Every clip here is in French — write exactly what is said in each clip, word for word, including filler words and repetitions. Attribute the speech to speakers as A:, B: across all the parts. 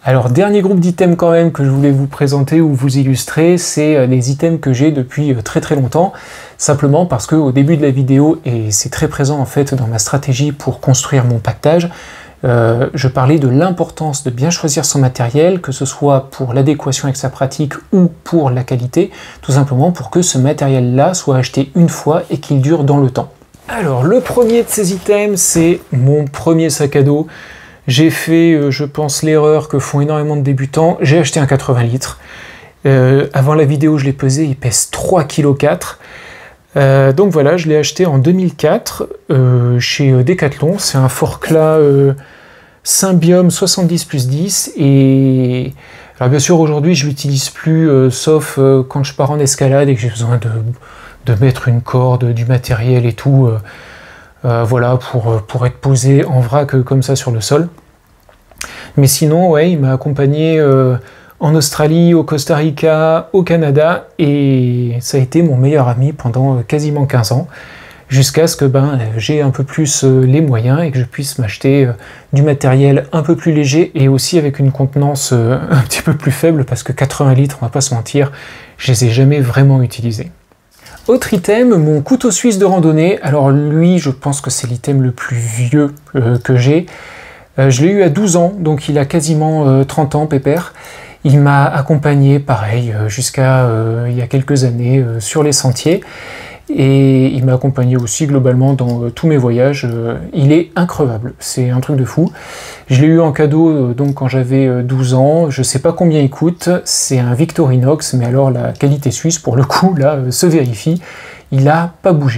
A: Alors, dernier groupe d'items quand même que je voulais vous présenter ou vous illustrer, c'est les items que j'ai depuis très très longtemps, simplement parce qu'au début de la vidéo, et c'est très présent en fait dans ma stratégie pour construire mon pactage, euh, je parlais de l'importance de bien choisir son matériel, que ce soit pour l'adéquation avec sa pratique ou pour la qualité, tout simplement pour que ce matériel-là soit acheté une fois et qu'il dure dans le temps. Alors, le premier de ces items, c'est mon premier sac à dos. J'ai fait, je pense, l'erreur que font énormément de débutants. J'ai acheté un quatre-vingts litres. Euh, avant la vidéo, je l'ai pesé, il pèse trois virgule quatre kilos. Euh, donc voilà, je l'ai acheté en deux mille quatre euh, chez Decathlon. C'est un Forclaz euh, Symbiom soixante-dix plus dix. Et alors bien sûr, aujourd'hui, je l'utilise plus, euh, sauf euh, quand je pars en escalade et que j'ai besoin de, de mettre une corde, du matériel et tout. Euh, Euh, voilà, pour, pour être posé en vrac euh, comme ça sur le sol. Mais sinon, ouais, il m'a accompagné euh, en Australie, au Costa Rica, au Canada, et ça a été mon meilleur ami pendant euh, quasiment quinze ans, jusqu'à ce que ben, j'ai un peu plus euh, les moyens et que je puisse m'acheter euh, du matériel un peu plus léger et aussi avec une contenance euh, un petit peu plus faible, parce que quatre-vingts litres, on va pas se mentir, je les ai jamais vraiment utilisés. Autre item, mon couteau suisse de randonnée. Alors lui, je pense que c'est l'item le plus vieux euh, que j'ai. Euh, je l'ai eu à douze ans, donc il a quasiment euh, trente ans, pépère. Il m'a accompagné, pareil, euh, jusqu'à euh, il y a quelques années euh, sur les sentiers. Et il m'a accompagné aussi globalement dans euh, tous mes voyages. Euh, il est increvable, c'est un truc de fou. Je l'ai eu en cadeau euh, donc quand j'avais euh, douze ans. Je sais pas combien il coûte. C'est un Victorinox, mais alors la qualité suisse, pour le coup, là, euh, se vérifie. Il n'a pas bougé.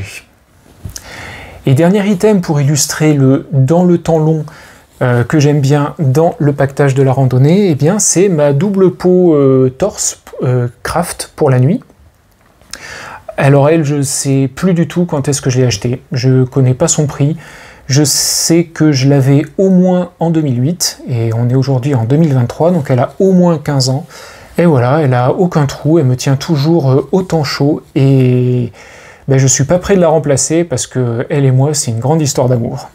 A: Et dernier item pour illustrer le dans le temps long euh, que j'aime bien dans le pactage de la randonnée, eh bien c'est ma double peau euh, torse euh, craft pour la nuit. Alors elle, je ne sais plus du tout quand est-ce que je l'ai acheté. Je ne connais pas son prix. Je sais que je l'avais au moins en deux mille huit, et on est aujourd'hui en deux mille vingt-trois, donc elle a au moins quinze ans. Et voilà, elle a aucun trou, elle me tient toujours autant chaud, et ben, je suis pas prêt de la remplacer, parce que elle et moi, c'est une grande histoire d'amour.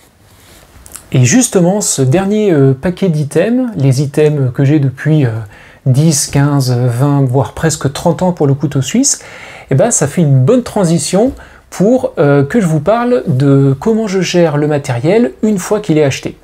A: Et justement, ce dernier euh, paquet d'items, les items que j'ai depuis euh, dix, quinze, vingt, voire presque trente ans pour le couteau suisse, et ben, ça fait une bonne transition pour euh, que je vous parle de comment je gère le matériel une fois qu'il est acheté.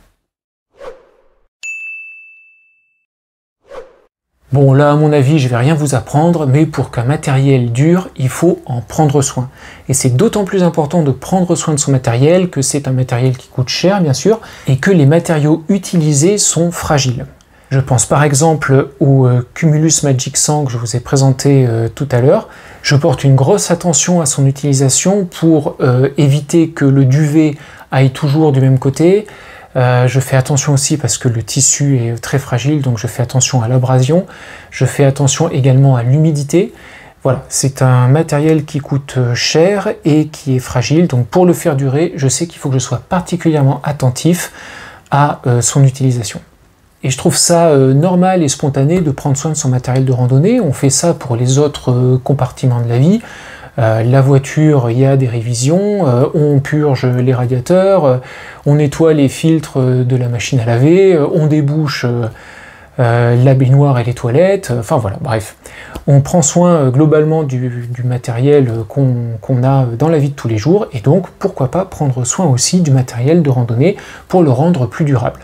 A: Bon, là, à mon avis, je vais rien vous apprendre, mais pour qu'un matériel dure, il faut en prendre soin. Et c'est d'autant plus important de prendre soin de son matériel que c'est un matériel qui coûte cher, bien sûr, et que les matériaux utilisés sont fragiles. Je pense par exemple au euh, Cumulus Magic cent que je vous ai présenté euh, tout à l'heure. Je porte une grosse attention à son utilisation pour euh, éviter que le duvet aille toujours du même côté. Euh, je fais attention aussi parce que le tissu est très fragile, donc je fais attention à l'abrasion. Je fais attention également à l'humidité. Voilà, c'est un matériel qui coûte cher et qui est fragile, donc pour le faire durer, je sais qu'il faut que je sois particulièrement attentif à euh, son utilisation. Et je trouve ça euh, normal et spontané de prendre soin de son matériel de randonnée. On fait ça pour les autres euh, compartiments de la vie. Euh, la voiture, il y a des révisions, euh, on purge les radiateurs, euh, on nettoie les filtres euh, de la machine à laver, euh, on débouche euh, euh, la baignoire et les toilettes, euh, enfin voilà, bref. On prend soin euh, globalement du, du matériel euh, qu'on qu'on a dans la vie de tous les jours, et donc pourquoi pas prendre soin aussi du matériel de randonnée pour le rendre plus durable.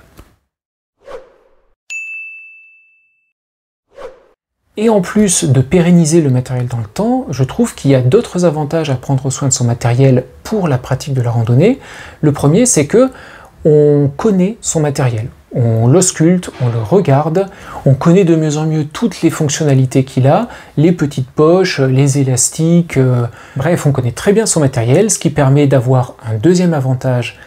A: Et en plus de pérenniser le matériel dans le temps, je trouve qu'il y a d'autres avantages à prendre soin de son matériel pour la pratique de la randonnée. Le premier, c'est que on connaît son matériel. On l'ausculte, on le regarde, on connaît de mieux en mieux toutes les fonctionnalités qu'il a, les petites poches, les élastiques, euh, bref, on connaît très bien son matériel, ce qui permet d'avoir un deuxième avantage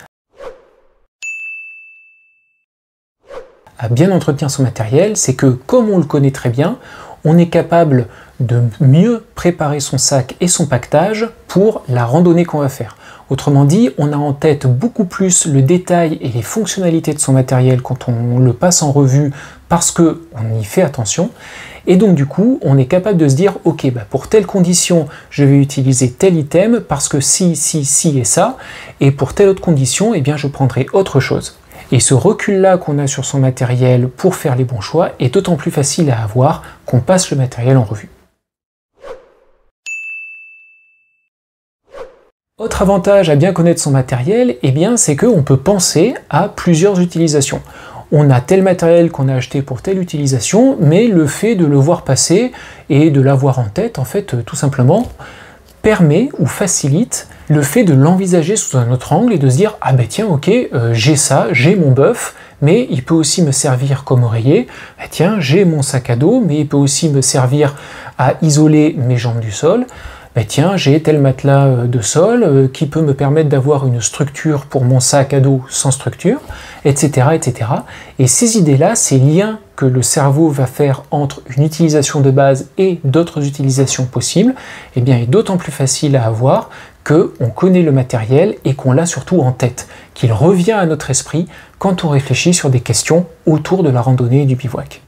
A: à bien entretenir son matériel, c'est que comme on le connaît très bien, on est capable de mieux préparer son sac et son pactage pour la randonnée qu'on va faire. Autrement dit, on a en tête beaucoup plus le détail et les fonctionnalités de son matériel quand on le passe en revue parce qu'on y fait attention. Et donc du coup, on est capable de se dire, ok, bah pour telle condition, je vais utiliser tel item parce que si, si, si et ça, et pour telle autre condition, eh bien je prendrai autre chose. Et ce recul-là qu'on a sur son matériel pour faire les bons choix est d'autant plus facile à avoir qu'on passe le matériel en revue. Autre avantage à bien connaître son matériel, eh bien, c'est qu'on peut penser à plusieurs utilisations. On a tel matériel qu'on a acheté pour telle utilisation, mais le fait de le voir passer et de l'avoir en tête, en fait, tout simplement, permet ou facilite le fait de l'envisager sous un autre angle et de se dire « Ah ben tiens, ok, euh, j'ai ça, j'ai mon bœuf, mais il peut aussi me servir comme oreiller. Ah, tiens, j'ai mon sac à dos, mais il peut aussi me servir à isoler mes jambes du sol. Ben tiens, j'ai tel matelas de sol euh, qui peut me permettre d'avoir une structure pour mon sac à dos sans structure, et cetera et cetera. Et ces idées-là, ces liens que le cerveau va faire entre une utilisation de base et d'autres utilisations possibles, eh bien, est d'autant plus facile à avoir qu'on connaît le matériel et qu'on l'a surtout en tête, qu'il revient à notre esprit quand on réfléchit sur des questions autour de la randonnée et du bivouac.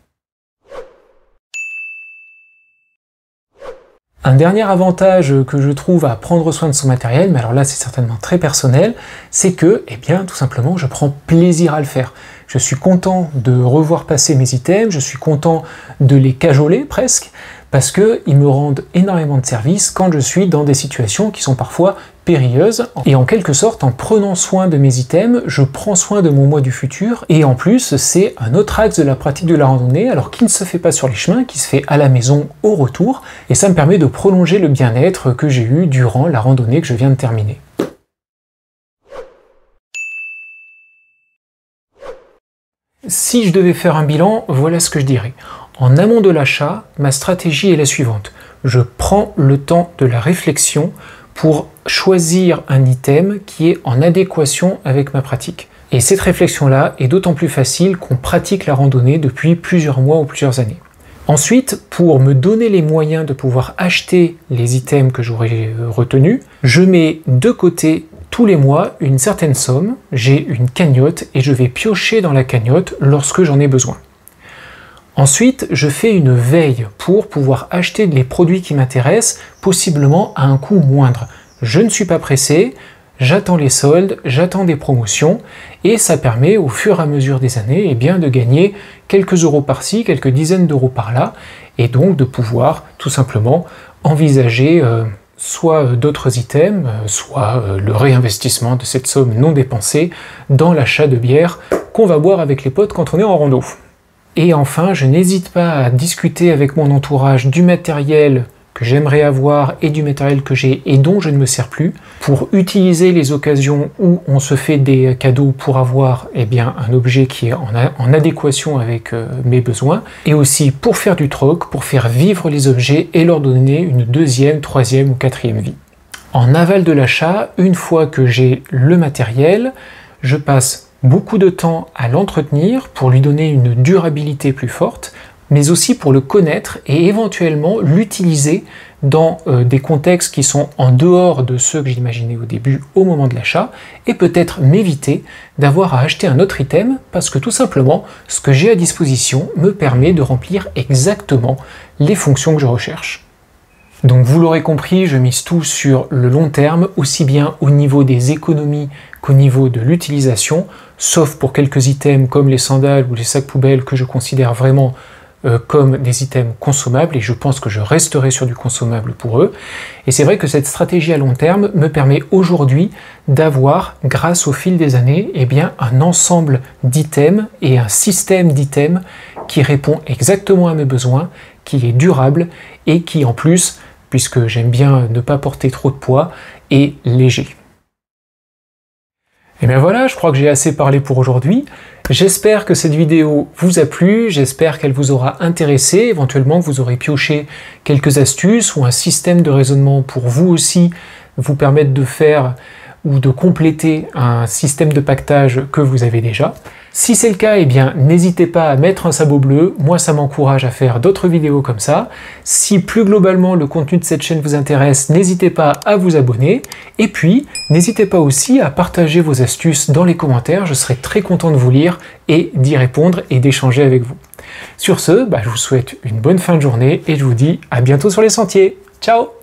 A: Un dernier avantage que je trouve à prendre soin de son matériel, mais alors là c'est certainement très personnel, c'est que, eh bien, tout simplement, je prends plaisir à le faire. Je suis content de revoir passer mes items, je suis content de les cajoler presque, parce qu'ils me rendent énormément de service quand je suis dans des situations qui sont parfois périlleuses. Et en quelque sorte, en prenant soin de mes items, je prends soin de mon moi du futur. Et en plus, c'est un autre axe de la pratique de la randonnée, alors qui ne se fait pas sur les chemins, qui se fait à la maison au retour. Et ça me permet de prolonger le bien-être que j'ai eu durant la randonnée que je viens de terminer. Si je devais faire un bilan, voilà ce que je dirais. En amont de l'achat, ma stratégie est la suivante. Je prends le temps de la réflexion pour choisir un item qui est en adéquation avec ma pratique. Et cette réflexion-là est d'autant plus facile qu'on pratique la randonnée depuis plusieurs mois ou plusieurs années. Ensuite, pour me donner les moyens de pouvoir acheter les items que j'aurais retenus, je mets de côté tous les mois une certaine somme, j'ai une cagnotte et je vais piocher dans la cagnotte lorsque j'en ai besoin. Ensuite, je fais une veille pour pouvoir acheter les produits qui m'intéressent, possiblement à un coût moindre. Je ne suis pas pressé, j'attends les soldes, j'attends des promotions, et ça permet au fur et à mesure des années eh bien, de gagner quelques euros par-ci, quelques dizaines d'euros par-là, et donc de pouvoir tout simplement envisager euh, soit d'autres items, soit euh, le réinvestissement de cette somme non dépensée dans l'achat de bière qu'on va boire avec les potes quand on est en rando. Et enfin, je n'hésite pas à discuter avec mon entourage du matériel que j'aimerais avoir et du matériel que j'ai et dont je ne me sers plus, pour utiliser les occasions où on se fait des cadeaux pour avoir eh bien, un objet qui est en, en adéquation avec euh, mes besoins, et aussi pour faire du troc, pour faire vivre les objets et leur donner une deuxième, troisième ou quatrième vie. En aval de l'achat, une fois que j'ai le matériel, je passe beaucoup de temps à l'entretenir pour lui donner une durabilité plus forte, mais aussi pour le connaître et éventuellement l'utiliser dans euh, des contextes qui sont en dehors de ceux que j'imaginais au début au moment de l'achat, et peut-être m'éviter d'avoir à acheter un autre item parce que tout simplement ce que j'ai à disposition me permet de remplir exactement les fonctions que je recherche. Donc vous l'aurez compris, je mise tout sur le long terme, aussi bien au niveau des économies qu'au niveau de l'utilisation, sauf pour quelques items comme les sandales ou les sacs poubelles que je considère vraiment euh, comme des items consommables, et je pense que je resterai sur du consommable pour eux. Et c'est vrai que cette stratégie à long terme me permet aujourd'hui d'avoir, grâce au fil des années, eh bien, un ensemble d'items et un système d'items qui répond exactement à mes besoins, qui est durable et qui en plus, puisque j'aime bien ne pas porter trop de poids, est léger. Et bien voilà, je crois que j'ai assez parlé pour aujourd'hui. J'espère que cette vidéo vous a plu, j'espère qu'elle vous aura intéressé, éventuellement vous aurez pioché quelques astuces ou un système de raisonnement pour vous aussi vous permettre de faire ou de compléter un système de pactage que vous avez déjà. Si c'est le cas, eh bien n'hésitez pas à mettre un sabot bleu, moi ça m'encourage à faire d'autres vidéos comme ça. Si plus globalement le contenu de cette chaîne vous intéresse, n'hésitez pas à vous abonner. Et puis, n'hésitez pas aussi à partager vos astuces dans les commentaires, je serai très content de vous lire et d'y répondre et d'échanger avec vous. Sur ce, bah, je vous souhaite une bonne fin de journée et je vous dis à bientôt sur les sentiers. Ciao!